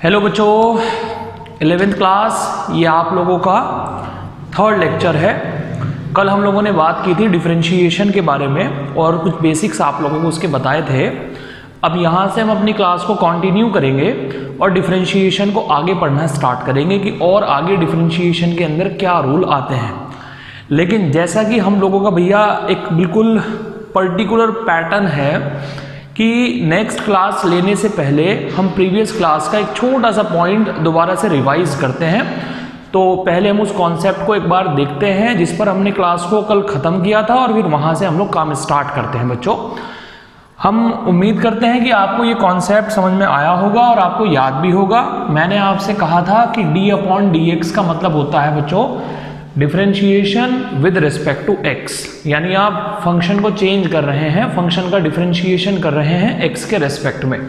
Hello बच्चों, 11th class, ये आप लोगों का थर्ड लेक्चर है। कल हम लोगों ने बात की थी डिफरेंशिएशन के बारे में और कुछ बेसिक्स आप लोगों को उसके बताए थे। अब यहाँ से हम अपनी क्लास को कंटिन्यू करेंगे और डिफरेंशिएशन को आगे पढ़ना स्टार्ट करेंगे कि और आगे डिफरेंशिएशन के अंदर क्या रूल आते हैं। लेकिन जैसा कि हम लोगों का भैया एक बिल्कुल पर्टिकुलर पैटर्न है कि नेक्स्ट क्लास लेने से पहले हम प्रीवियस क्लास का एक छोटा सा पॉइंट दोबारा से रिवाइज करते हैं। तो पहले हम उस कॉन्सेप्ट को एक बार देखते हैं जिस पर हमने क्लास को कल ख़त्म किया था और फिर वहाँ से हम लोग काम स्टार्ट करते हैं। बच्चों, हम उम्मीद करते हैं कि आपको ये कॉन्सेप्ट समझ में आया होगा और आपको याद भी होगा। मैंने आपसे कहा था कि d/dx का मतलब होता है बच्चों differentiation with respect to x, यानी आप फंक्शन को चेंज कर रहे हैं, फंक्शन का डिफरेंशिएशन कर रहे हैं x के रेस्पेक्ट में।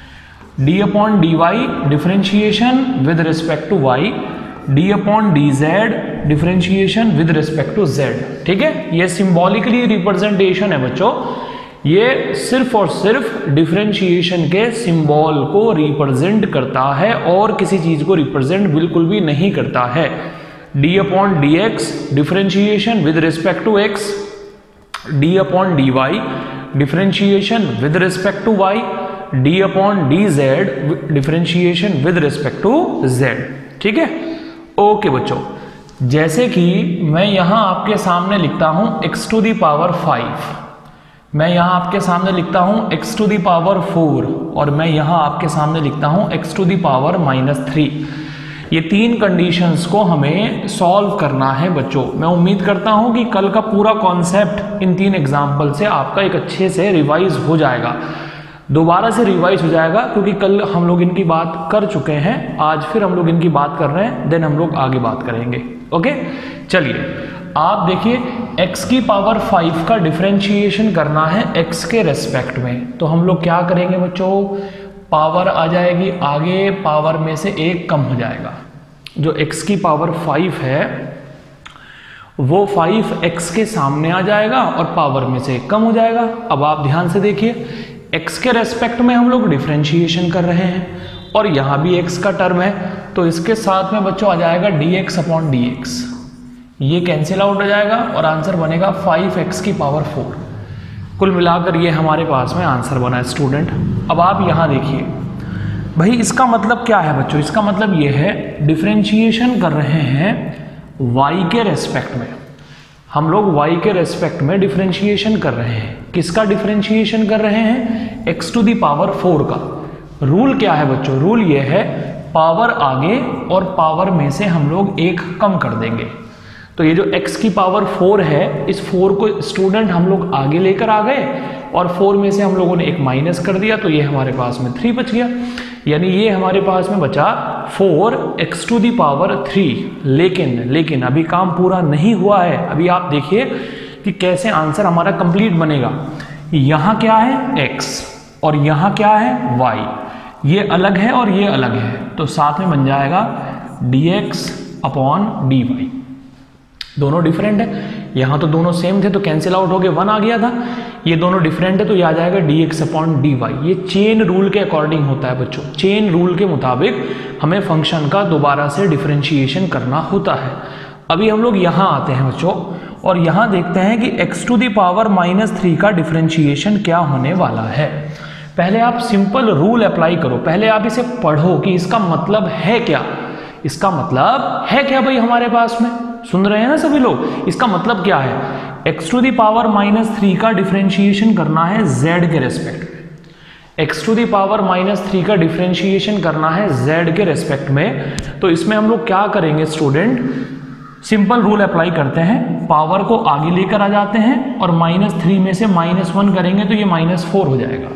d/dy differentiation with respect to y, d/dz differentiation with respect to z। ठीक है, ये सिंबॉलिकली रिप्रेजेंटेशन है बच्चों, ये सिर्फ और सिर्फ डिफरेंशिएशन के सिंबल को रिप्रेजेंट करता है और किसी चीज को रिप्रेजेंट बिल्कुल भी नहीं करता है। d/dx differentiation with respect to x, d/dy differentiation with respect to y, d/dz differentiation with respect to z। ठीक है, ओके बच्चों, जैसे कि मैं यहां आपके सामने लिखता हूं x टू द पावर 5, मैं यहां आपके सामने लिखता हूं x टू द पावर 4 और मैं यहां आपके सामने लिखता हूं x टू द पावर -3। ये तीन कंडीशंस को हमें सॉल्व करना है बच्चों। मैं उम्मीद करता हूं कि कल का पूरा कॉन्सेप्ट इन तीन एग्जाम्पल से आपका एक अच्छे से रिवाइज हो जाएगा, दोबारा से रिवाइज हो जाएगा, क्योंकि कल हम लोग इनकी बात कर चुके हैं, आज फिर हम लोग इनकी बात कर रहे हैं, देन हम लोग आगे बात करेंगे। ओके, चलिए आप देखिए x की पावर 5 का डिफरेंशिएशन करना है x के रेस्पेक्ट में। तो हम लोग क्या करेंगे बच्चों, पावर आ जाएगी आगे, पावर में से एक कम हो जाएगा। जो x की पावर 5 है वो 5x के सामने आ जाएगा और पावर में से एक कम हो जाएगा। अब आप ध्यान से देखिए, x के रेस्पेक्ट में हम लोग डिफरेंशिएशन कर रहे हैं और यहाँ भी x का टर्म है, तो इसके साथ में बच्चों आ जाएगा dx/dx, ये कैंसिल आउट हो जाएगा और आंसर बनेगा 5x की पावर 4। कुल मिलाकर ये हमारे पास में आंसर बना है स्टूडेंट। अब आप यहाँ देखिए भाई, इसका मतलब क्या है बच्चों, इसका मतलब ये है डिफरेंशिएशन कर रहे हैं y के रेस्पेक्ट में, हम लोग y के रेस्पेक्ट में डिफरेंशिएशन कर रहे हैं। किसका डिफरेंशिएशन कर रहे हैं, x टू दी पावर 4 का। रूल क्या है बच्चों, रूल ये है पावर आगे और पावर में से हम लोग एक कम कर देंगे। तो ये जो x की पावर 4 है, इस 4 को स्टूडेंट हम लोग आगे लेकर आ गए और 4 में से हम लोगों ने एक माइनस कर दिया, तो ये हमारे पास में 3 बच गया, यानी ये हमारे पास में बचा 4x टू दी पावर 3। लेकिन अभी काम पूरा नहीं हुआ है। अभी आप देखिए कि कैसे आंसर हमारा कंप्लीट बनेगा। यहाँ क्या है x और यहाँ क्या है y, ये अलग है और ये अलग है, तो साथ में बन जाएगा dx/dy। दोनों डिफरेंट है, यहाँ तो दोनों सेम थे तो कैंसिल आउट हो गए, 1 आ गया था। ये दोनों डिफरेंट है तो ये आ जाएगा dx/dy। ये चेन रूल के अकॉर्डिंग होता है बच्चों, चेन रूल के मुताबिक हमें फंक्शन का दोबारा से डिफरेंशिएशन करना होता है। अभी हम लोग यहाँ आते हैं बच्चों और यहाँ देखते हैं कि x टू दी पावर -3 का डिफरेंशिएशन क्या होने वाला है। पहले आप सिंपल रूल अप्लाई करो, पहले आप इसे पढ़ो कि इसका मतलब है क्या, इसका मतलब है क्या भाई। हमारे पास में सुन रहे हैं ना सभी लोग, इसका मतलब क्या है, x टू दी पावर -3 का डिफरेंशिएशन करना है z के रेस्पेक्ट में, x टू दी पावर -3 का डिफरेंशिएशन करना है z के रेस्पेक्ट में। तो इसमें हम लोग क्या करेंगे स्टूडेंट, सिंपल रूल अप्लाई करते हैं, पावर को आगे लेकर आ जाते हैं और -3 में से -1 करेंगे तो ये -4 हो जाएगा,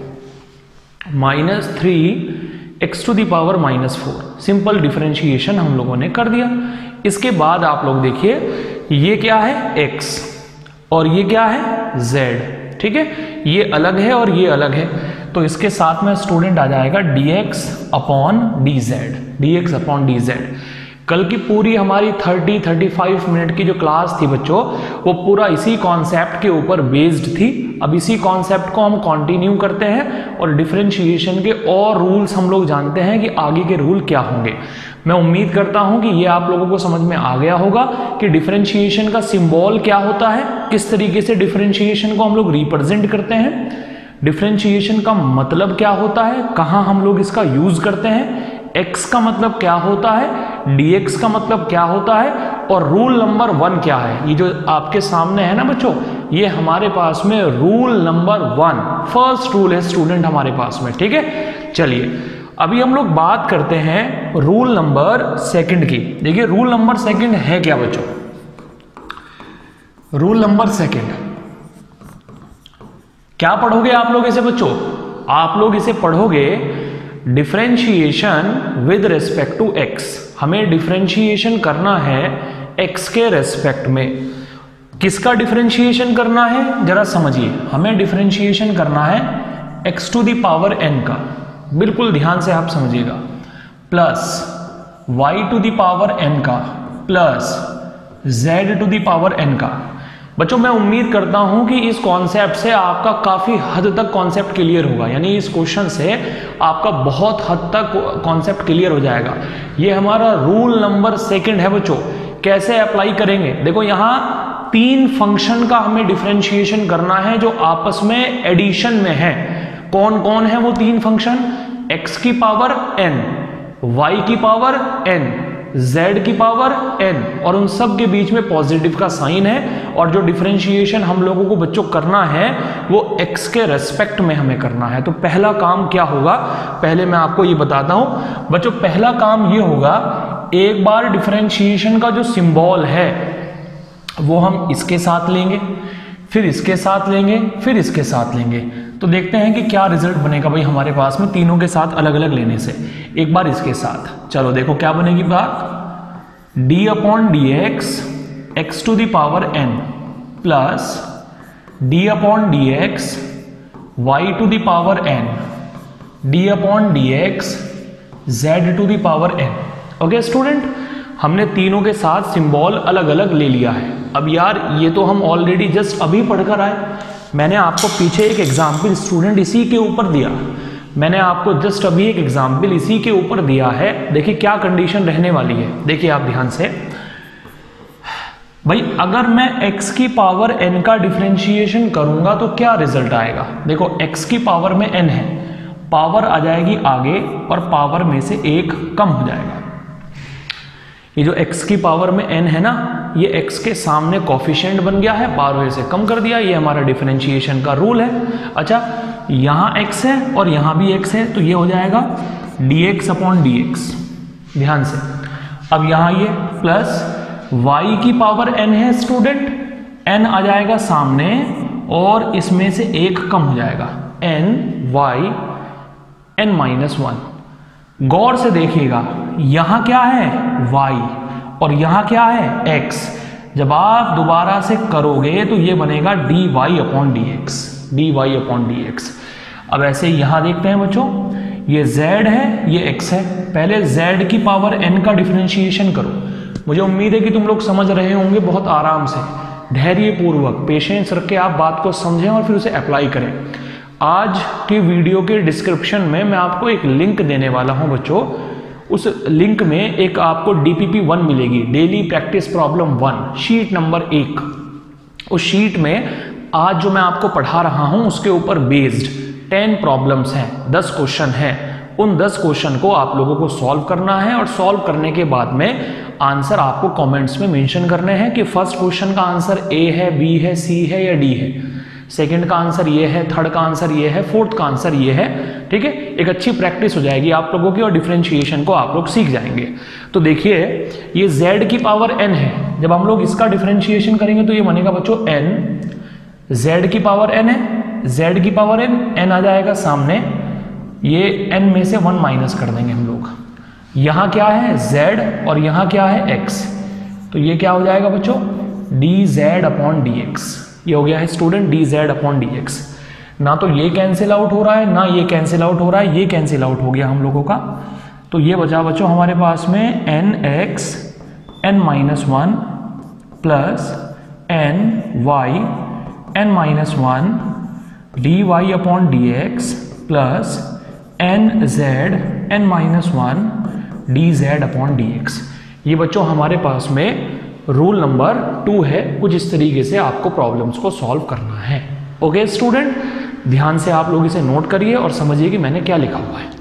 -3x to the power -4। Simple differentiation हम लोगों ने कर दिया। इसके बाद आप लोग देखिए, ये क्या है x और ये क्या है z। ठीक है, ये अलग है और ये अलग है, तो इसके साथ में स्टूडेंट आ जाएगा dx/dz, dx/dz। कल की पूरी हमारी 30-35 मिनट की जो क्लास थी बच्चों, वो पूरा इसी कॉन्सेप्ट के ऊपर बेस्ड थी। अब इसी कॉन्सेप्ट को हम कंटिन्यू करते हैं और डिफरेंशिएशन के और रूल्स हम लोग जानते हैं कि आगे के रूल क्या होंगे। मैं उम्मीद करता हूं कि ये आप लोगों को समझ में आ गया होगा कि डिफरेंशिएशन का सिंबल क्या होता है, किस तरीके से डिफरेंशिएशन को हम लोग रिप्रेजेंट करते हैं, डिफरेंशिएशन का मतलब क्या होता है, कहाँ हम लोग इसका यूज करते हैं, x का मतलब क्या होता है, dx का मतलब क्या होता है, और रूल नंबर 1 क्या है। ये जो आपके सामने है ना बच्चों, ये हमारे पास में रूल नंबर 1 फर्स्ट रूल है स्टूडेंट हमारे पास में। ठीक है, चलिए अभी हम लोग बात करते हैं रूल नंबर 2 की। देखिए रूल नंबर 2 है क्या बच्चों। रूल नंबर 2 क्या पढ़ोगे आप लोग इसे बच्चों? आप लोग इसे पढ़ोगे differentiation with respect to x। हमें डिफरेंशिएशन करना है x के रेस्पेक्ट में। किसका डिफरेंशिएशन करना है जरा समझिए। हमें डिफरेंशिएशन करना है x to the power n का, बिल्कुल ध्यान से आप समझिएगा, plus y to the power n का, plus z to the power n का। बच्चों मैं उम्मीद करता हूं कि इस कॉन्सेप्ट से आपका काफी हद तक कॉन्सेप्ट क्लियर होगा, यानी इस क्वेश्चन से आपका बहुत हद तक कॉन्सेप्ट क्लियर हो जाएगा। ये हमारा रूल नंबर 2 है बच्चों। कैसे अप्लाई करेंगे? देखो यहां 3 फंक्शन का हमें डिफरेंशिएशन करना है जो आपस में एडिशन में है। कौन कौन है वो 3 फंक्शन? x की पावर n, y की पावर n, z की पावर n, और उन सब के बीच में पॉजिटिव का साइन है। और जो डिफरेंशिएशन हम लोगों को बच्चों करना है वो x के रेस्पेक्ट में हमें करना है। तो पहला काम क्या होगा, पहले मैं आपको ये बताता हूं बच्चों। पहला काम ये होगा, एक बार डिफरेंशिएशन का जो सिंबल है वो हम इसके साथ लेंगे, फिर इसके साथ लेंगे, फिर इसके साथ लेंगे। तो देखते हैं कि क्या रिजल्ट बनेगा भाई हमारे पास में तीनों के साथ अलग अलग लेने से। एक बार इसके साथ, चलो देखो क्या बनेगी बात। d/dx x to the power n plus d/dx y to the power n d/dx z to the power n। Okay student, हमने तीनों के साथ सिंबल अलग अलग ले लिया है। अब यार ये तो हम ऑलरेडी जस्ट अभी पढ़कर आए। मैंने आपको पीछे एक एग्जाम्पल स्टूडेंट इसी के ऊपर दिया, मैंने आपको जस्ट अभी एक एग्जाम्पल इसी के ऊपर दिया है। देखिए क्या कंडीशन रहने वाली है, देखिए आप ध्यान से भाई। अगर मैं x की पावर n का डिफरेंशिएशन करूंगा तो क्या रिजल्ट आएगा? देखो x की पावर में n है, पावर आ जाएगी आगे और पावर में से 1 कम हो जाएगा। ये जो x की पावर में n है ना, ये x के सामने कोफिशिएंट बन गया है, 12 से कम कर दिया। ये हमारा डिफरेंशिएशन का रूल है। अच्छा, यहाँ x है और यहाँ भी x है, तो ये हो जाएगा dx/dx। ध्यान से, अब यहाँ ये प्लस y की पावर n है स्टूडेंट, n आ जाएगा सामने और इसमें से 1 कम हो जाएगा, n-1। गौर से देखिएगा, यहां क्या है y और यहां क्या है x। जब आप दोबारा से करोगे तो ये बनेगा dy/dx। अब ऐसे यहां देखते हैं बच्चों, ये z है, ये x है। पहले z की पावर n का डिफरेंशिएशन करो। मुझे उम्मीद है कि तुम लोग समझ रहे होंगे बहुत आराम से, धैर्य पूर्वक पेशेंस रख के आप बात को समझें और फिर उसे अप्लाई करें। आज की वीडियो के डिस्क्रिप्शन में मैं आपको एक लिंक देने वाला हूं बच्चों। उस लिंक में एक आपको DPP1 मिलेगी, daily practice problem 1, sheet number 1। उस शीट में आज जो मैं आपको पढ़ा रहा हूं उसके ऊपर बेस्ड 10 प्रॉब्लम्स हैं, 10 क्वेश्चन हैं। उन 10 क्वेश्चन को आप लोगों को सॉल्व करना है और सॉल्व करने के बाद में आंसर आपको कमेंट्स में मेंशन करने हैं कि फर्स्ट क्वेश्चन का आंसर A है, B है, C है या D है, सेकंड का आंसर ये है, थर्ड का आंसर ये है, फोर्थ का आंसर ये है। ठीक है, एक अच्छी प्रैक्टिस हो जाएगी आप लोगों की और डिफरेंशिएशन को आप लोग सीख जाएंगे। तो देखिए ये z की पावर n है, जब हम लोग इसका डिफरेंशिएशन करेंगे तो ये बनेगा बच्चों n, z की पावर n है, z की पावर n आ जाएगा सामने, ये n में से 1 माइनस कर देंगे हम लोग। यहाँ क्या है z और यहाँ क्या है x, तो ये क्या हो जाएगा बच्चों dz/dx। ये हो गया है स्टूडेंट dz/dx। ना तो ये कैंसिल आउट हो रहा है ना ये कैंसिल आउट हो रहा है, ये कैंसिल आउट हो गया हम लोगों का। तो ये बचा बच्चों हमारे पास में nx n minus one plus n y n minus one d y upon d x plus n z n minus one d z upon d x. ये बच्चों हमारे पास में रूल नंबर 2 है। कुछ इस तरीके से आपको प्रॉब्लम्स को सॉल्व करना है। ओके स्टूडेंट, ध्यान से आप लोग इसे नोट करिए और समझिए कि मैंने क्या लिखा हुआ है।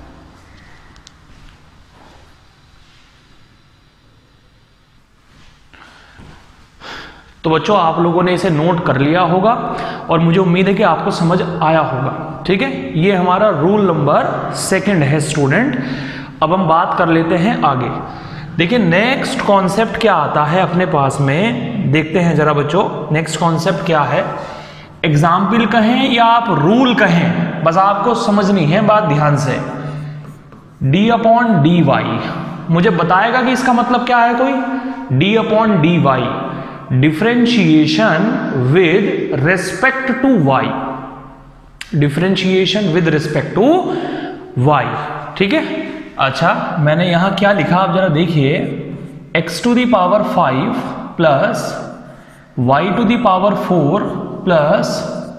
तो बच्चों आप लोगों ने इसे नोट कर लिया होगा और मुझे उम्मीद है कि आपको समझ आया होगा। ठीक है, ये हमारा रूल नंबर 2 है स्टूडेंट। अब हम बात कर लेते हैं आगे। देखिए नेक्स्ट कॉन्सेप्ट क्या आता है अपने पास में, देखते हैं जरा बच्चों। नेक्स्ट कॉन्सेप्ट क्या है, एग्जाम्पल कहें या आप रूल कहें, बस आपको समझनी है बात ध्यान से। d अपॉन डी वाई मुझे बताएगा कि इसका मतलब क्या है कोई। d upon d y differentiation with respect to y, differentiation with respect to y। ठीक है, अच्छा मैंने यहां क्या लिखा आप जरा देखिए, x to the power 5 plus y to the power 4 plus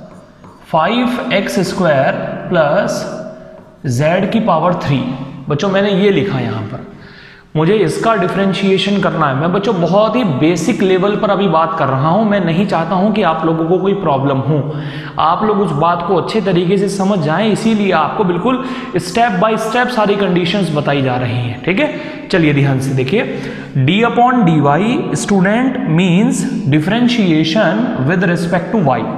5x square plus z की पावर 3। बच्चों मैंने ये लिखा यहां पर, मुझे इसका डिफरेंशिएशन करना है। मैं बच्चों बहुत ही बेसिक लेवल पर अभी बात कर रहा हूं। मैं नहीं चाहता हूं कि आप लोगों को कोई प्रॉब्लम हो, आप लोग उस बात को अच्छे तरीके से समझ जाएं, इसीलिए आपको बिल्कुल स्टेप बाय स्टेप सारी कंडीशंस बताई जा रही हैं। ठीक है, चलिए ध्यान से देखिए। d upon d y student means differentiation with respect to y।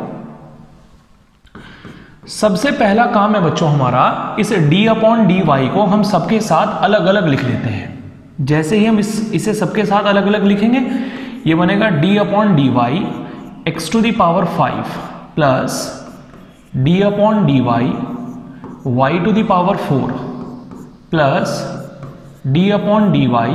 सबसे पहला काम है बच्चों हमारा, इस d अपॉन डी वाई को हम सबके साथ अलग अलग लिख लेते हैं। जैसे ही हम इसे सबके साथ अलग अलग लिखेंगे, ये बनेगा d upon d y x to the power 5 plus d upon d y y to the power 4 plus d upon d y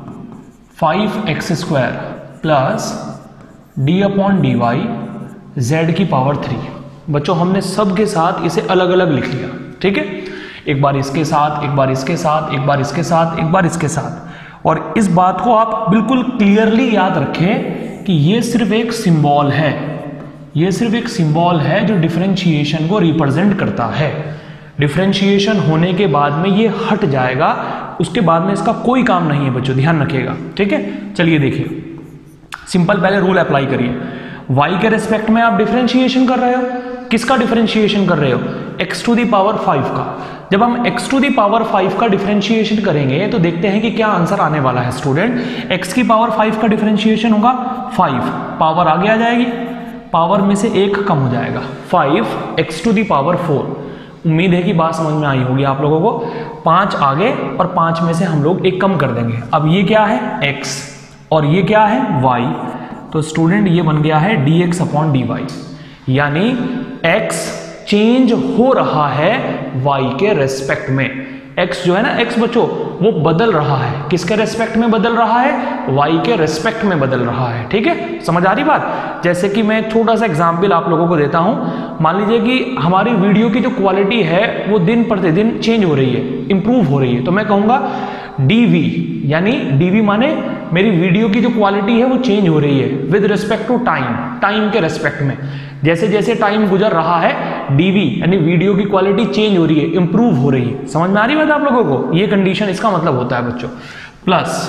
5x square plus d upon d y z की पावर 3। बच्चों हमने सबके साथ इसे अलग अलग लिख लिया। ठीक है, एक बार इसके साथ, एक बार इसके साथ, एक बार इसके साथ, एक बार इसके साथ। और इस बात को आप बिल्कुल क्लियरली याद रखें कि ये सिर्फ एक सिंबल है, ये सिर्फ एक सिंबल है जो डिफरेंशिएशन को रिप्रेजेंट करता है। डिफरेंशिएशन होने के बाद में ये हट जाएगा, उसके बाद में इसका कोई काम नहीं है बच्चों, ध्यान रखिएगा। ठीक है, चलिए देखिए सिंपल पहले रूल अप्लाई करिए। y के रेस्पेक्ट में आप डिफरेंशिएशन कर रहे हो, किसका डिफरेंशिएशन कर रहे हो, x टू दी पावर 5 का। जब हम x टू दी पावर 5 का डिफरेंशिएशन करेंगे तो देखते हैं कि क्या आंसर आने वाला है स्टूडेंट। x की पावर 5 का डिफरेंशिएशन होगा 5, पावर आगे आ जाएगी, पावर में से 1 कम हो जाएगा, 5x टू दी पावर 4। उम्मीद है कि बात समझ में आई होगी आप लोगों को। 5 आगे और 5 में से हम लोग 1 कम कर देंगे। अब ये क्या है x और ये क्या है y, तो स्टूडेंट ये बन गया है dx अपॉन dy, यानी x चेंज हो रहा है y के रेस्पेक्ट में। x जो है ना, x बच्चों वो बदल रहा है, किसके रेस्पेक्ट में बदल रहा है, y के रेस्पेक्ट में बदल रहा है। ठीक है, समझ आ रही बात। जैसे कि मैं एक छोटा सा एग्जांपल आप लोगों को देता हूं। मान लीजिए कि हमारी वीडियो की जो क्वालिटी है वो दिन प्रतिदिन चेंज हो रही है, इंप्रूव हो रही है, तो मैं कहूंगा dv, यानी dv माने मेरी वीडियो की जो क्वालिटी है वो चेंज हो रही है with respect to time, time के रेस्पेक्ट में। जैसे जैसे टाइम गुजर रहा है dv यानी वीडियो की क्वालिटी चेंज हो रही है, इंप्रूव हो रही है। समझ में आ रही बात आप लोगों को, ये कंडीशन इसका मतलब होता है बच्चों। प्लस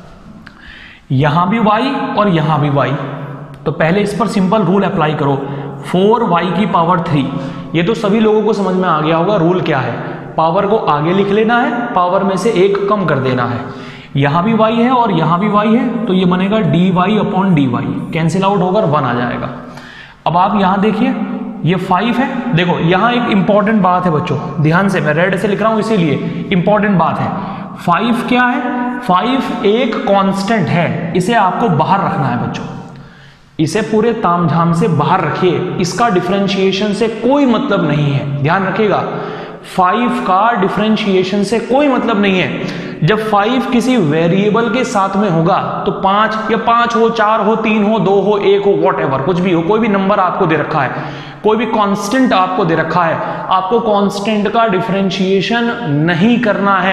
यहां भी y और यहां भी y, तो पहले इस पर सिंपल रूल अप्लाई करो, 4y की पावर 3। ये तो सभी लोगों को समझ में आ गया होगा रूल क्या है, पावर को आगे लिख लेना है, पावर में से 1 कम कर देना है। यहां भी y है और यहां भी y है, तो ये बनेगा dy upon dy, cancel out होकर 1 आ जाएगा। अब आप यहां देखिए ये 5 है। देखो यहां एक इंपॉर्टेंट बात है बच्चों, ध्यान से, मैं रेड से लिख रहा हूं इसीलिए इंपॉर्टेंट बात है। 5 क्या है, 5 एक कांस्टेंट है, इसे आपको बाहर रखना है बच्चों, इसे पूरे तामझाम से बाहर रखिए, इसका डिफरेंशिएशन से कोई मतलब नहीं है, ध्यान रखिएगा। 5 का डिफरेंशिएशन से कोई मतलब नहीं है। जब 5 किसी वेरिएबल के साथ में होगा तो 5 या 5 हो, 4 हो, 3 हो, 2 हो, 1 हो, व्हाटएवर, कुछ भी हो, कोई भी नंबर आपको दे रखा है, कोई भी कांस्टेंट आपको दे रखा है, आपको कांस्टेंट का डिफरेंशिएशन नहीं करना है,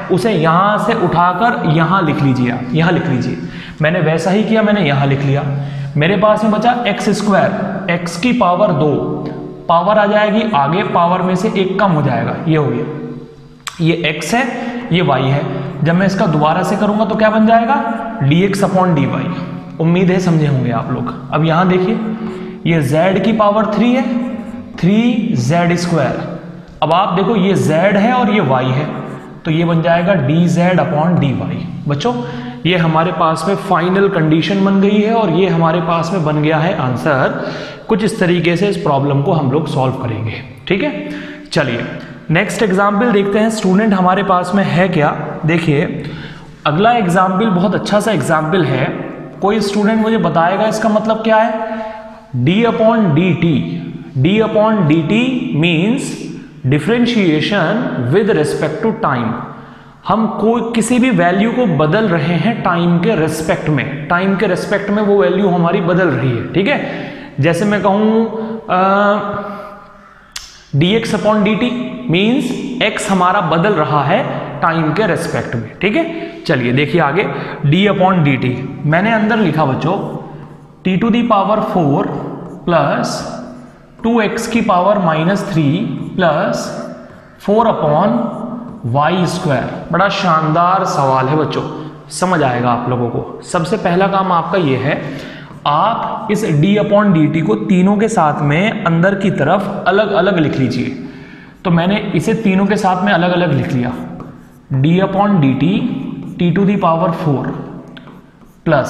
उसे यहां से उठाकर यहां लिख लीजिए, आप यहां लिख लीजिए। मैंने वैसा ही किया, मैंने यहां लिख लिया। मेरे पास में बचा एक्स स्क्वायर, एक्स की पावर 2, पावर आ जाएगी आगे, पावर में से एक कम हो जाएगा, ये हो गया। ये x है, ये y है। जब मैं इसका दोबारा से करूंगा तो क्या बन जाएगा, dx अपॉन dy। उम्मीद है समझे होंगे आप लोग। अब यहां देखिए, ये z की पावर 3 है, 3z स्क्वायर। अब आप देखो ये z है और ये y है, तो ये बन जाएगा dz अपॉन dy। बच्चों ये हमारे पास में फाइनल कंडीशन बन गई है और ये हमारे पास में बन गया है आंसर। कुछ इस तरीके से इस प्रॉब्लम को हम लोग सॉल्व करेंगे, ठीक है। चलिए नेक्स्ट एग्जाम्पल देखते हैं स्टूडेंट हमारे पास में है क्या। देखिए अगला एग्जाम्पल बहुत अच्छा सा एग्जाम्पल है। कोई स्टूडेंट मुझे बताएगा इसका मतलब क्या है। d upon d t, d upon d t means differentiation with respect to time. हम कोई किसी भी वैल्यू को बदल रहे हैं टाइम के रेस्पेक्ट में, टाइम के रेस्पेक्ट में वो वैल्यू हमारी बदल रही है, ठीक है। जैसे मैं कहूं dx upon dt means x हमारा बदल रहा है टाइम के रेस्पेक्ट में, ठीक है। चलिए देखिए आगे, d अपॉन dt मैंने अंदर लिखा बच्चों t to the power 4 plus 2x की power -3 plus 4 upon y square. बड़ा शानदार सवाल है बच्चों, समझ आएगा आप लोगों को। सबसे पहला काम आपका ये है, आप इस d अपॉन डी टी को तीनों के साथ में अंदर की तरफ अलग अलग लिख लीजिए। तो मैंने इसे तीनों के साथ में अलग अलग लिख लिया। d upon d t t to the power 4 plus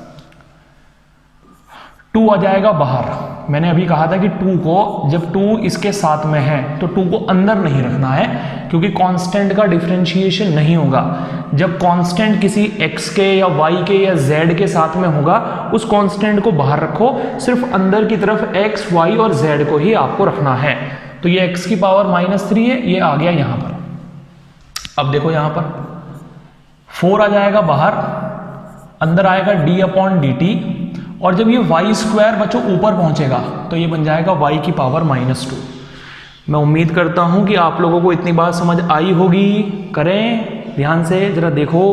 2 आ जाएगा बाहर। मैंने अभी कहा था कि 2 को, जब 2 इसके साथ में है तो 2 को अंदर नहीं रखना है, क्योंकि कांस्टेंट का डिफरेंशिएशन नहीं होगा। जब कांस्टेंट किसी x के या y के या z के साथ में होगा, उस कांस्टेंट को बाहर रखो, सिर्फ अंदर की तरफ x, y और z को ही आपको रखना है। तो ये x की पावर -3 है, ये आ गया यहां पर। अब देखो यहां पर 4 आ जाएगा बाहर, अंदर आएगा d अपॉन डी टी, और जब ये y स्क्वायर बच्चों ऊपर पहुंचेगा तो ये बन जाएगा y की पावर -2। मैं उम्मीद करता हूं कि आप लोगों को इतनी बात समझ आई होगी। करें ध्यान से जरा देखो।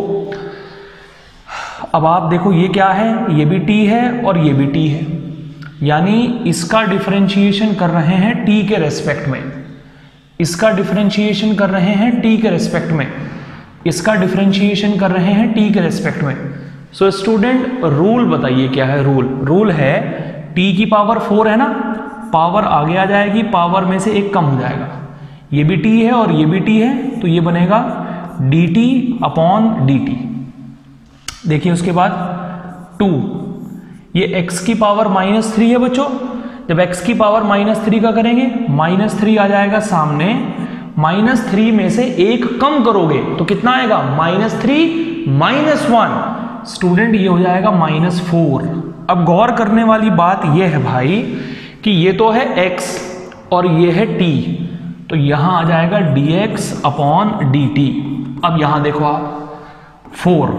अब आप देखो ये क्या है, ये भी t है और ये भी t है, यानी इसका डिफरेंशिएशन कर रहे हैं t के रेस्पेक्ट में, इसका डिफरेंशिएशन कर रहे हैं t के रेस्पेक्ट में, इसका डिफरेंशिएशन कर रहे हैं t के रेस्पेक्ट में। सो स्टूडेंट रूल बताइए क्या है। रूल है t की पावर 4 है ना, पावर आगे आ जाएगी, पावर में से एक कम हो जाएगा। ये भी t है और ये भी t है, तो ये बनेगा dt अपॉन dt। देखिए उसके बाद 2, ये x की पावर -3 है बच्चों। जब x की पावर -3 का करेंगे, -3 आ जाएगा सामने, -3 में से एक कम करोगे तो कितना आएगा, -3 -1। स्टूडेंट ये हो जाएगा -4। अब गौर करने वाली बात ये है भाई कि ये तो है x और ये है t, तो यहां आ जाएगा dx अपॉन dt। अब यहां देखो आप 4,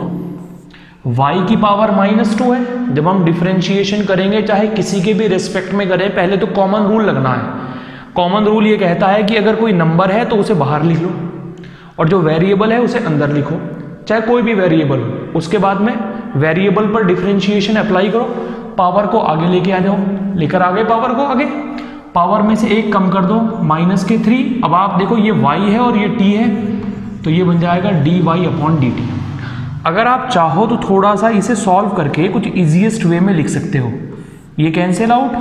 y की पावर -2 है। जब हम डिफरेंशिएशन करेंगे, चाहे किसी के भी रेस्पेक्ट में करें, पहले तो कॉमन रूल लगना है। कॉमन रूल ये कहता है कि अगर कोई नंबर है तो उसे बाहर लिख लो, और जो वेरिएबल है उसे अंदर लिखो, चाहे कोई भी वेरिएबल हो। उसके बाद में वेरिएबल पर डिफरेंशिएशन अप्लाई करो, पावर को आगे लेके आ जाओ, लेकर आ गए पावर को आगे, पावर में से एक कम कर दो, -3। अब आप देखो ये y है और ये t है, तो ये बन जाएगा dy अपॉन dt। अगर आप चाहो तो थोड़ा सा इसे सॉल्व करके कुछ इजीएस्ट वे में लिख सकते हो। ये cancel out,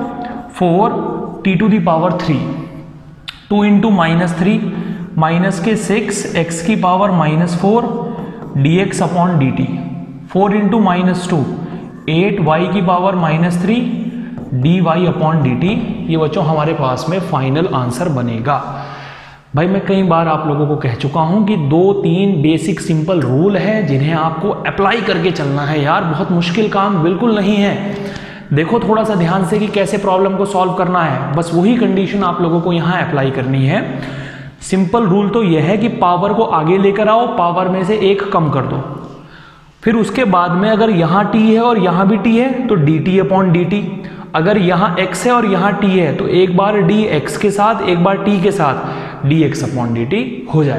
4 t to the power 3, 2 into -3 minus के 6 x की power -4 dx upon dt, 4 into -2 8 y की पावर -3 dy अपॉन dt। ये बच्चों हमारे पास में फाइनल आंसर बनेगा। भाई मैं कई बार आप लोगों को कह चुका हूं कि 2-3 बेसिक सिंपल रूल है जिन्हें आपको अप्लाई करके चलना है यार, बहुत मुश्किल काम बिल्कुल नहीं है। देखो थोड़ा सा ध्यान से कि कैसे प्रॉब्लम को सॉल्व करना है, बस वही कंडीशन आप लोगों को यहाँ अप्लाई करनी है। सिंपल रूल तो यह है कि पावर को आगे लेकर आओ, पावर में से एक कम कर दो, फिर उसके बाद में अगर यहाँ t है और यहाँ भी t है तो dt अपॉन dt। अगर यहाँ x है और यहाँ t है तो एक बार d x के साथ, एक बार t के साथ dx अपॉन dt हो जाएगा।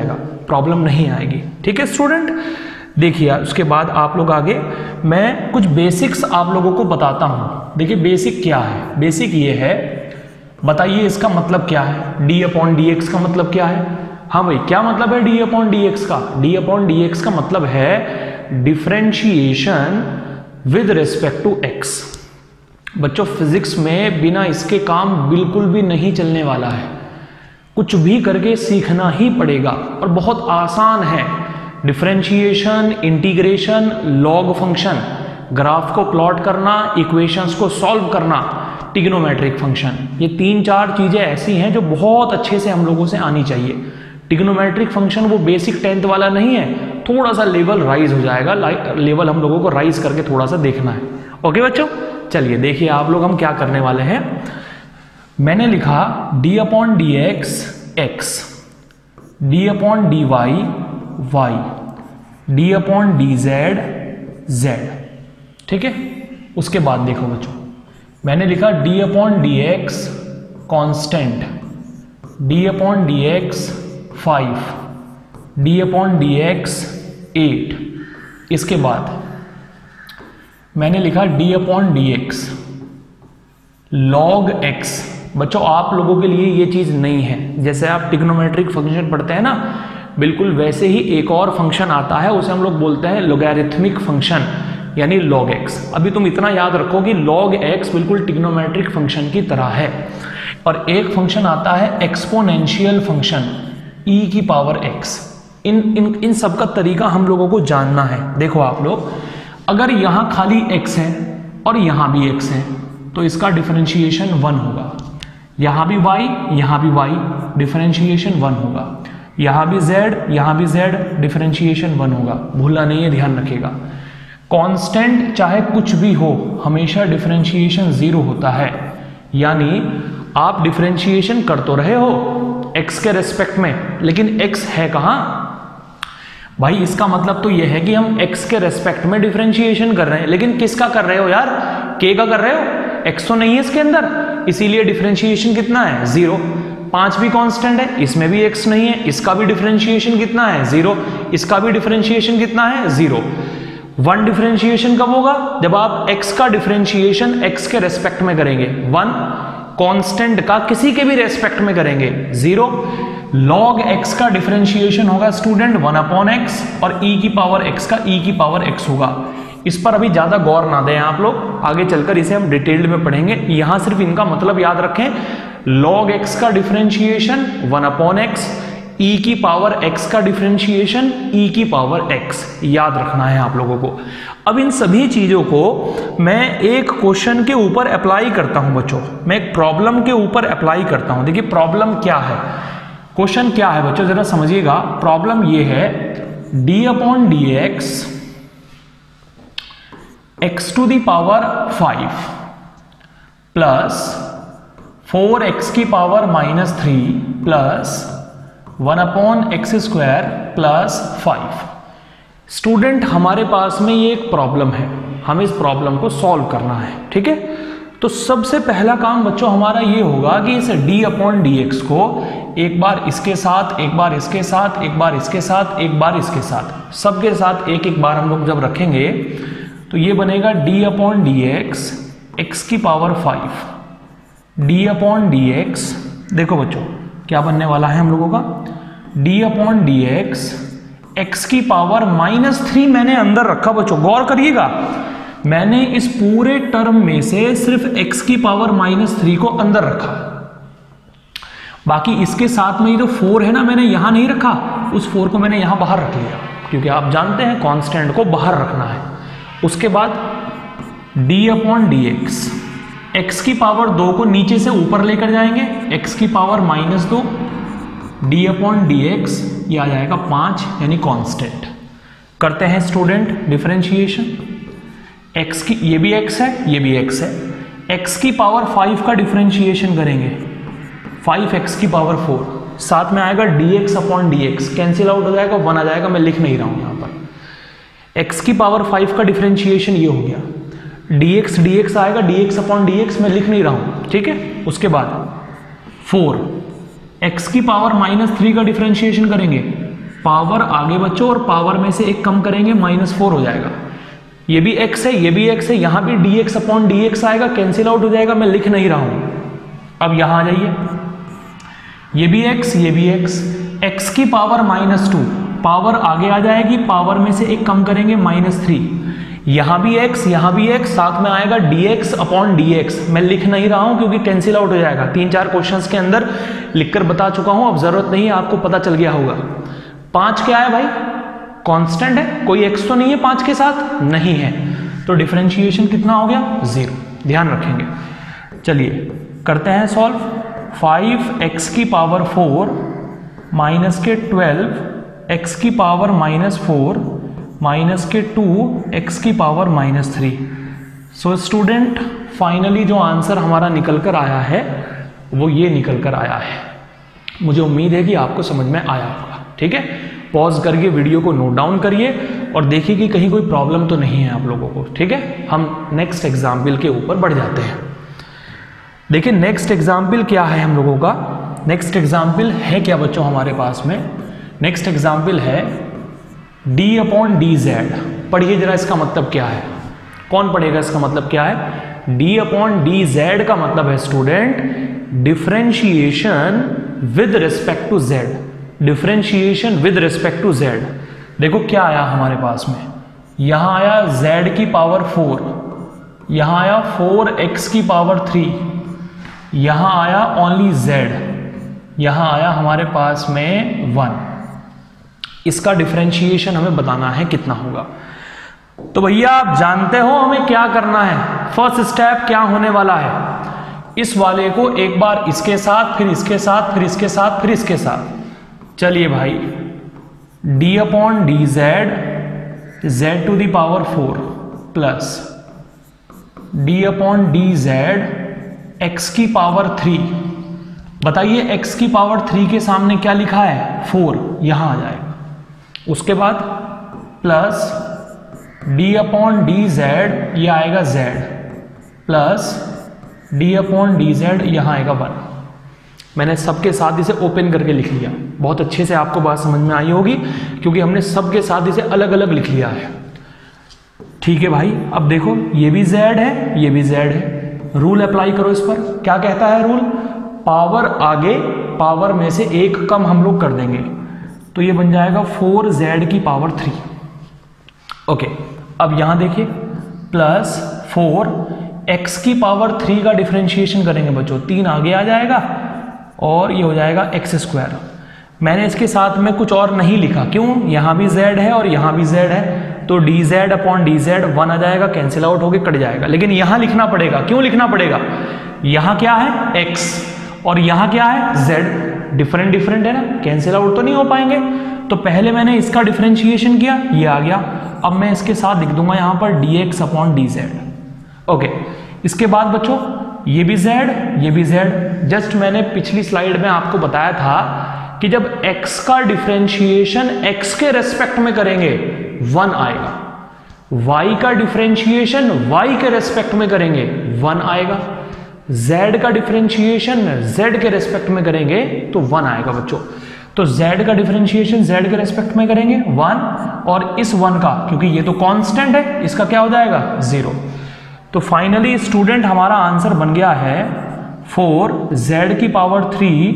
प्रॉब्लम नहीं आएगी। ठीक है स्टूडेंट, देखिए उसके बाद आप लोग आगे मैं कुछ बेसिक्स आप लोगों को बताता हूँ। देखिए बेसिक क्या है, बेसिक ये है, बताइए इसका मतलब क्या है, डी अपॉन डी एक्स का मतलब क्या है। हाँ भाई, क्या मतलब है डी अपॉन डी एक्स का? डी अपॉन डी एक्स का मतलब है differentiation with respect to x. बच्चों फिजिक्स में बिना इसके काम बिल्कुल भी नहीं चलने वाला है, कुछ भी करके सीखना ही पड़ेगा और बहुत आसान है। Differentiation, integration, log function, graph को प्लॉट करना, इक्वेशंस को सॉल्व करना, ट्रिग्नोमेट्रिक फंक्शन, ये 3-4 चीजें ऐसी हैं जो बहुत अच्छे से हम लोगों से आनी चाहिए। ट्रिग्नोमेट्रिक फंक्शन वो बेसिक 10th वाला नहीं है, थोड़ा सा लेवल राइज हो जाएगा, लेवल हम लोगों को राइज करके थोड़ा सा देखना है। ओके बच्चों, चलिए देखिए आप लोग हम क्या करने वाले हैं। मैंने लिखा d upon d x x, d upon d y y, d upon d z z. ठीक है, उसके बाद देखो बच्चों, मैंने लिखा d upon d x constant, d upon d x 5, d upon d x 8। इसके बाद मैंने लिखा d upon d x log x. बच्चों आप लोगों के लिए ये चीज नहीं है, जैसे आप ट्रिग्नोमेट्रिक फंक्शन पढ़ते हैं ना, बिल्कुल वैसे ही एक और फंक्शन आता है, उसे हम लोग बोलते हैं लोगैरिथमिक फंक्शन, यानी log x। अभी तुम इतना याद रखो कि log x बिल्कुल ट्रिग्नोमेट्रिक फंक्शन की तरह है। और एक फंक्शन आता है एक्सपोनेंशियल फंक्शन, e की पावर x। इन सब का तरीका हम लोगों को जानना है। देखो आप लोग, अगर यहां खाली x है और यहां भी x है तो इसका डिफरेंशिएशन 1 होगा, यहां भी y, यहां भी y, डिफरेंशिएशन 1 होगा, यहां भी z, यहां भी z, डिफरेंशिएशन 1 होगा। भूलना नहीं है, ध्यान रखिएगा। कांस्टेंट चाहे कुछ भी हो, हमेशा डिफरेंशिएशन 0 होता है। यानी आप डिफरेंशिएशन कर तो रहे हो x के रेस्पेक्ट में, लेकिन x है कहां भाई? इसका मतलब तो यह है कि हम x के रेस्पेक्ट में डिफरेंशिएशन कर रहे हैं, लेकिन किसका कर रहे हो यार? k का कर रहे हो, x तो नहीं है इसके अंदर, इसीलिए डिफरेंशिएशन कितना है? 0। 5 भी कांस्टेंट है, इसमें भी x नहीं है, इसका भी डिफरेंशिएशन कितना है? 0। इसका भी डिफरेंशिएशन कितना है? 0। 1 डिफरेंशिएशन कब होगा? जब आप x का डिफरेंशिएशन x के रेस्पेक्ट में करेंगे। 1 कांस्टेंट का किसी के भी रेस्पेक्ट में करेंगे, 0। log x का डिफरेंशिएशन होगा स्टूडेंट 1 अपॉन x, और e की पावर x का e की पावर x होगा। इस पर अभी ज्यादा गौर ना दें आप लोग, आगे चलकर इसे हम डिटेल्ड में पढ़ेंगे। यहां सिर्फ इनका मतलब याद रखें, log x का डिफरेंशिएशन 1 अपॉन x, e की पावर x का डिफरेंशिएशन e की पावर x, याद रखना है आप लोगों को। अब इन सभी चीजों को मैं एक क्वेश्चन के ऊपर अप्लाई करता हूं बच्चों, मैं एक प्रॉब्लम के ऊपर अप्लाई करता हूं। देखिए प्रॉब्लम क्या है, क्वेश्चन क्या है बच्चों, जरा समझिएगा। प्रॉब्लम ये है d upon d x x to the power 5 plus 4x की power -3 plus 1 upon x square plus 5। Student हमारे पास में ये एक प्रॉब्लम है, हमें इस प्रॉब्लम को सॉल्व करना है। ठीक है, तो सबसे पहला काम बच्चों हमारा ये होगा कि इस d अपॉन डी एक्स को एक बार इसके साथ, एक बार इसके साथ, एक बार इसके साथ, एक बार इसके साथ, सबके साथ एक एक बार हम लोग जब रखेंगे तो ये बनेगा d upon d x x की power 5, d upon d x. देखो बच्चों क्या बनने वाला है हम लोगों का, d upon d x x की पावर -3 मैंने अंदर रखा। बच्चों गौर करिएगा, मैंने इस पूरे टर्म में से सिर्फ x की पावर -3 को अंदर रखा, बाकी इसके साथ में ये जो 4 है ना, मैंने यहां नहीं रखा, उस 4 को मैंने यहां बाहर रख लिया, क्योंकि आप जानते हैं कांस्टेंट को बाहर रखना है। उसके बाद d upon d x x की पावर 2 को नीचे से ऊपर लेकर जाएंगे, x की power -2, d upon d x ये आ जाएगा 5, यानी कांस्टेंट। करते हैं स्टूडेंट डिफरेंशिएशन, x की, ये भी x है, ये भी x है, x की पावर 5 का डिफरेंशिएशन करेंगे, 5x की पावर 4, साथ में आएगा dx upon dx, cancel out हो जाएगा, 1 आ जाएगा, मैं लिख नहीं रहा हूं यहां पर। x की पावर 5 का डिफरेंशिएशन ये हो गया, dx आएगा, dx अपॉन dx मैं लिख नहीं रहा हूं, ठीक है। उसके बाद 4 x की पावर -3 का डिफरेंशिएशन करेंगे, पावर आगे बच्चों, और पावर में से एक कम करेंगे -4 हो जाएगा। ये भी x है, ये भी x है, यहां भी dx अपॉन dx आएगा, कैंसिल आउट हो जाएगा, मैं लिख नहीं रहा हूं। अब यहां आ जाइए, ये भी x, ये भी x की पावर -2, पावर आगे आ जाएगी, पावर में से एक कम करेंगे -3, यहां भी x, यहां भी x, साथ में आएगा dx अपॉन dx, मैं लिख नहीं रहा हूं क्योंकि कैंसिल आउट हो जाएगा। 3-4 क्वेश्चंस के अंदर लिखकर बता चुका हूं, अब जरूरत नहीं है, आपको पता चल गया होगा। 5 क्या है भाई? कांस्टेंट है, कोई x तो नहीं है 5 के साथ, नहीं है, तो डिफरेंशिएशन कितना हो गया? 0, ध्यान रखेंगे। चलिए करते हैं सॉल्व। 5x की पावर 4 माइनस के 12 x की पावर -4 माइनस के 2 x की पावर -3। सो स्टूडेंट फाइनली जो आंसर हमारा निकल कर आया है वो ये निकल कर आया है। मुझे उम्मीद है कि आपको समझ में आया होगा। ठीक है, पॉज करके वीडियो को नोट डाउन करिए और देखिए कि कहीं कोई प्रॉब्लम तो नहीं है आप लोगों को। ठीक है, हम नेक्स्ट एग्जाम्पल के ऊपर बढ़ जाते हैं। देखिए नेक्स्ट एग्जाम्पल क्या है हम लोगों का। नेक्स्ट एग्जाम्पल है क्या बच्चों हमारे पास में? नेक्स्ट एग्जाम्पल है d अपॉन डी जेड। पढ़िए जरा इसका मतलब क्या है, कौन पढ़ेगा इसका मतलब क्या है? d अपॉन डी जेड का मतलब है student differentiation with respect to z। Differentiation with respect to z। देखो क्या आया हमारे पास में, यहां आया z की पावर 4, यहां आया 4x की पावर 3, यहां आया ओनली z, यहां आया हमारे पास में 1। इसका डिफरेंशिएशन हमें बताना है कितना होगा। तो भैया आप जानते हो हमें क्या करना है। फर्स्ट स्टेप क्या होने वाला है, इस वाले को एक बार इसके साथ, फिर इसके साथ, फिर इसके साथ, फिर इसके साथ। चलिए भाई, d upon d z, z to the power 4 plus d upon d z x की पावर 3। बताइए x की पावर 3 के सामने क्या लिखा है? 4, यहां आ जाएगा। उसके बाद plus d upon d z, ये आएगा z, plus d upon d z, यहां आएगा 1। मैंने सबके साथ इसे ओपन करके लिख लिया। बहुत अच्छे से आपको बात समझ में आई होगी क्योंकि हमने सबके साथ इसे अलग अलग लिख लिया है। ठीक है भाई, अब देखो ये भी z है, ये भी z है। रूल अप्लाई करो इस पर। क्या कहता है रूल? पावर आगे, पावर में से एक कम हम लोग कर देंगे, तो ये बन जाएगा 4z की पावर 3। ओके, अब यहां देखिए प्लस 4x की पावर 3 का डिफरेंशिएशन करेंगे बच्चों, 3 आगे आ जाएगा और ये हो जाएगा x²। मैंने इसके साथ में कुछ और नहीं लिखा, क्यों? यहां भी z है और यहां भी z है, तो dz अपॉन dz 1 आ जाएगा, कैंसिल आउट होके कट जाएगा। लेकिन यहां लिखना पड़ेगा, क्यों लिखना पड़ेगा? यहां क्या है? x और यहां क्या है? z। डिफरेंट डिफरेंट है ना, कैंसिल आउट तो नहीं हो पाएंगे। तो पहले मैंने इसका डिफरेंशिएशन किया, ये आ गया। अब मैं इसके साथ लिख दूंगा यहां पर dx अपॉन dz। ओके, इसके बाद बच्चों ये भी z, ये भी z। जस्ट मैंने पिछली स्लाइड में आपको बताया था कि जब x का डिफरेंशिएशन x के रेस्पेक्ट में करेंगे 1 आएगा, y का डिफरेंशिएशन y के रेस्पेक्ट में करेंगे 1 आएगा, z का डिफरेंशिएशन z के रेस्पेक्ट में करेंगे तो 1 आएगा बच्चों। तो z का डिफरेंशिएशन z के रेस्पेक्ट में करेंगे 1, और इस 1 का, क्योंकि ये तो कांस्टेंट है, इसका क्या हो जाएगा? 0। तो फाइनली स्टूडेंट हमारा आंसर बन गया है 4z की power 3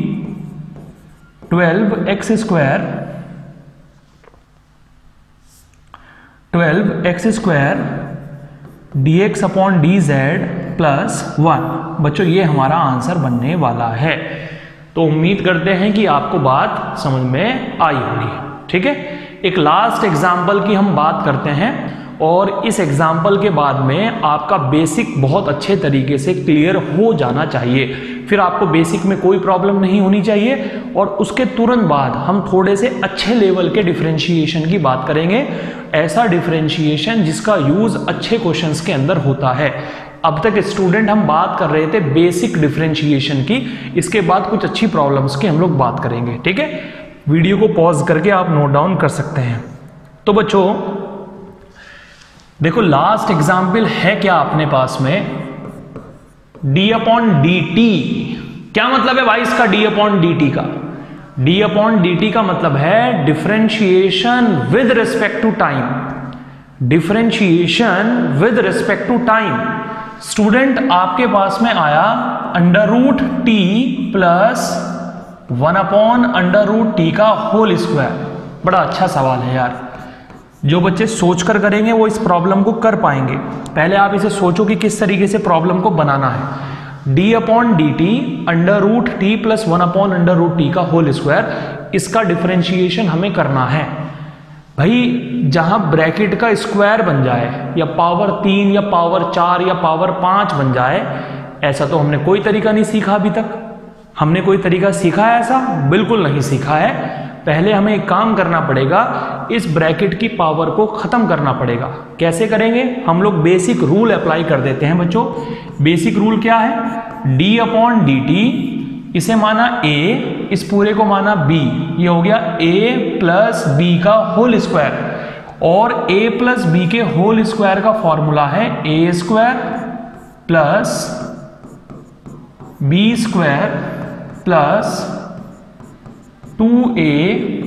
12x² dx upon dz plus 1। बच्चों ये हमारा आंसर बनने वाला है। तो उम्मीद करते हैं कि आपको बात समझ में आई होगी। ठीक है, एक लास्ट एग्जाम्पल की हम बात करते हैं और इस एग्जाम्पल के बाद में आपका बेसिक बहुत अच्छे तरीके से क्लियर हो जाना चाहिए। फिर आपको बेसिक में कोई प्रॉब्लम नहीं होनी चाहिए, और उसके तुरंत बाद हम थोड़े से अच्छे लेवल के डिफरेंशिएशन की बात करेंगे। ऐसा डिफरेंशिएशन जिसका यूज अच्छे क्वेश्चंस के अंदर होता है। अब तक स्टूडेंट हम बात कर रहे थे बेसिक डिफरेंशिएशन की, इसके बाद कुछ अच्छी प्रॉब्लम्स की हम लोग बात करेंगे। ठीक है, वीडियो को पॉज करके आप नोट डाउन कर सकते हैं। तो बच्चों देखो लास्ट एग्जाम्पल है क्या अपने पास में? d upon dt। क्या मतलब है भाई इसका d अपॉन dt का? डी अपॉन डी टी का मतलब है differentiation with respect to time, differentiation with respect to time. Student आपके पास में आया under root t plus 1 upon under root t का होल स्क्वायर। बड़ा अच्छा सवाल है यार, जो बच्चे सोचकर करेंगे वो इस प्रॉब्लम को कर पाएंगे। पहले आप इसे सोचो कि किस तरीके से प्रॉब्लम को बनाना है। D upon d t under root t plus 1 upon under root t का होल स्क्वायर, इसका डिफरेंशिएशन हमें करना है। भाई जहां ब्रैकेट का स्क्वायर बन जाए या पावर 3 या पावर 4 या पावर 5 बन जाए, ऐसा तो हमने कोई तरीका नहीं सीखा अभी तक। हमने कोई तरीका सीखा है ऐसा? बिल्कुल नहीं सीखा है। पहले हमें एक काम करना पड़ेगा, इस ब्रैकेट की पावर को खत्म करना पड़ेगा। कैसे करेंगे? हम लोग बेसिक रूल अप्लाई कर देते हैं बच्चों। बेसिक रूल क्या है? डी अपॉन डी टी, इसे माना a, इस पूरे को माना b, ये हो गया a प्लस बी का होल स्क्वायर। और a प्लस बी के होल स्क्वायर का फॉर्मूला है a square plus b square plus 2a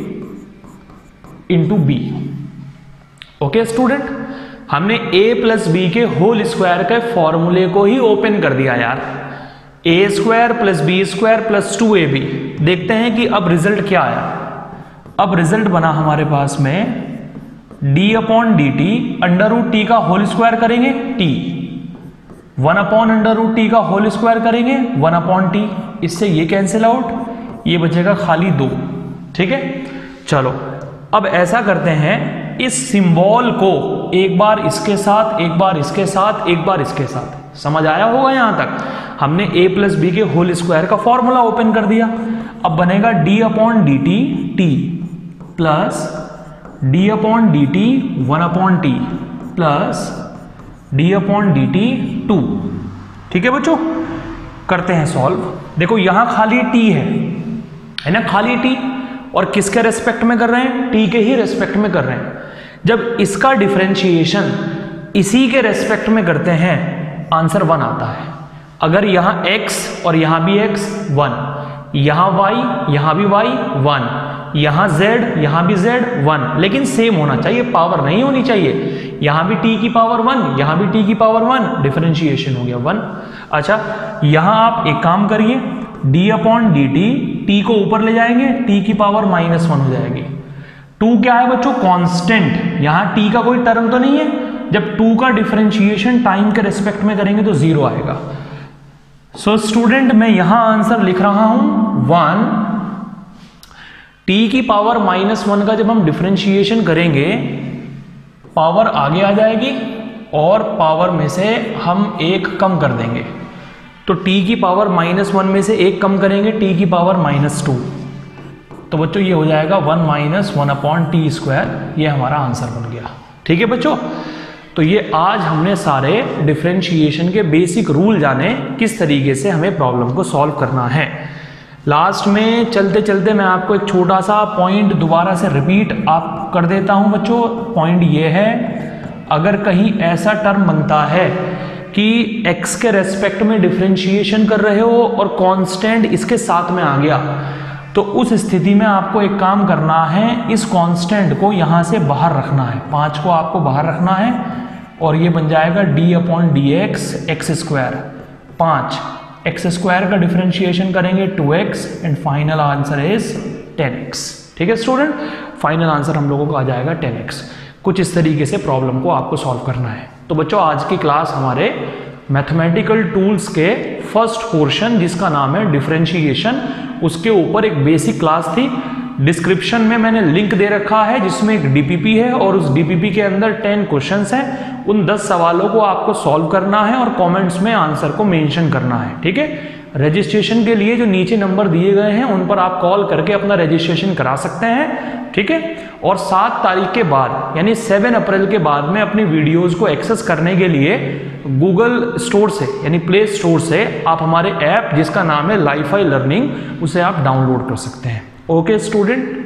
into b. Okay student, हमने a प्लस बी के होल स्क्वायर के फॉर्मूले को ही ओपन कर दिया यार। a square plus b square plus 2ab। देखते हैं कि अब रिजल्ट क्या आया। अब रिजल्ट बना हमारे पास में d upon d t under root t का होल स्क्वायर करेंगे t, 1 upon under root t का होल स्क्वायर करेंगे 1 अपॉन टी। इससे ये कैंसिल आउट, ये बचेगा खाली 2। ठीक है, चलो अब ऐसा करते हैं, इस सिंबल को एक बार इसके साथ, एक बार इसके साथ, एक बार इसके साथ। समझ आया होगा यहां तक? हमने a प्लस बी के होल स्क्वायर का फॉर्मूला ओपन कर दिया। अब बनेगा d upon d t t plus d upon d t 1 upon t plus d upon d t 2। ठीक है बच्चों, करते हैं सॉल्व। देखो यहां खाली t है ना, खाली t, और किसके रेस्पेक्ट में कर रहे हैं? t के ही रेस्पेक्ट में कर रहे हैं। जब इसका डिफरेंशिएशन इसी के रेस्पेक्ट में करते हैं, आंसर 1 आता है। अगर यहां x और यहां भी x 1, यहां y, यहां भी y 1, यहां z, यहां भी z 1, लेकिन सेम होना चाहिए, पावर नहीं होनी चाहिए। यहां भी t की पावर 1, यहां भी t की पावर 1, डिफरेंशिएशन हो गया 1। अच्छा, यहां आप एक काम करिए, d upon d t, t को ऊपर ले जाएंगे, t की पावर -1 हो जाएगी। 2 क्या है बच्चों? कांस्टेंट। यहां t का कोई टर्म तो नहीं है। जब 2 का डिफरेंशिएशन टाइम के रेस्पेक्ट में करेंगे तो 0 आएगा। सो स्टूडेंट मैं यहां आंसर लिख रहा हूं 1। t की पावर -1 का जब हम डिफरेंशिएशन करेंगे, पावर आगे आ जाएगी और पावर में से हम 1 कम कर देंगे। तो t की पावर -1 में से 1 कम करेंगे, t की पावर -2। तो बच्चों ये हो जाएगा 1 - 1 अपॉन टी स्क्वायर। ये हमारा आंसर बन गया। ठीक है बच्चों, तो ये आज हमने सारे डिफरेंशिएशन के बेसिक रूल जाने, किस तरीके से हमें प्रॉब्लम को सॉल्व करना है। लास्ट में चलते चलते मैं आपको एक छोटा सा पॉइंट दोबारा से रिपीट आप कर देता हूं बच्चों। पॉइंट ये है, अगर कहीं ऐसा टर्म बनता है कि x के रेस्पेक्ट में डिफरेंशिएशन कर रहे हो और कांस्टेंट इसके साथ में आ गया, तो उस स्थिति में आपको एक काम करना है, इस कांस्टेंट को यहां से बाहर रखना है। 5 को आपको बाहर रखना है और ये बन जाएगा d upon d x x square. 5 x square का डिफरेंशिएशन करेंगे 2x and final answer is 10x। ठीक है स्टूडेंट, फाइनल आंसर हम लोगों का आ जाएगा 10x। कुछ इस तरीके से प्रॉब्लम को आपको सॉल्व करना है। तो बच्चों आज की क्लास हमारे मैथमेटिकल टूल्स के फर्स्ट पोर्शन, जिसका नाम है डिफरेंशिएशन, उसके ऊपर एक बेसिक क्लास थी। डिस्क्रिप्शन में मैंने लिंक दे रखा है जिसमें एक डीपीपी है और उस डीपीपी के अंदर 10 क्वेश्चंस हैं। उन 10 सवालों को आपको सॉल्व करना है और कमेंट्स में आंसर को मेंशन करना है। ठीक है, रजिस्ट्रेशन के लिए जो नीचे नंबर दिए गए हैं उन पर आप कॉल करके अपना रजिस्ट्रेशन करा सकते हैं। ठीक है, और 7 तारीख के बाद यानी 7 अप्रैल के बाद में अपनी वीडियोस को एक्सेस करने के लिए गूगल स्टोर से यानी प्ले स्टोर से आप हमारे ऐप जिसका नाम है लाइफाई लर्निंग, उसे आप डाउनलोड कर सकते हैं। Okay student,